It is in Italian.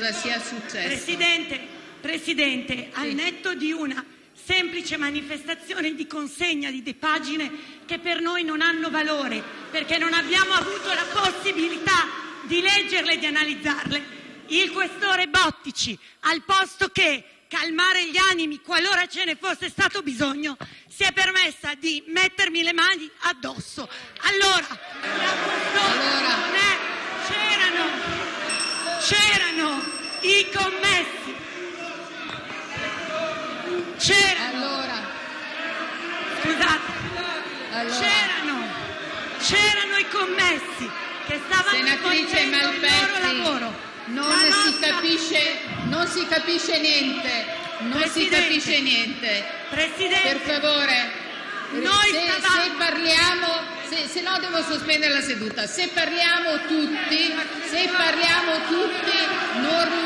Ministra sia successo. Presidente, al netto di una semplice manifestazione di consegna di pagine che per noi non hanno valore, perché non abbiamo avuto la possibilità di leggerle e di analizzarle, il questore Bottici, al posto che calmare gli animi qualora ce ne fosse stato bisogno, si è permessa di mettermi le mani addosso. Allora, la questore non è... C'erano i commessi. C'erano i commessi che stavano Senatrice facendo il loro lavoro. Non si capisce niente. Non si capisce niente. Presidente, per favore, se parliamo, se no devo sospendere la seduta. Se parliamo tutti, non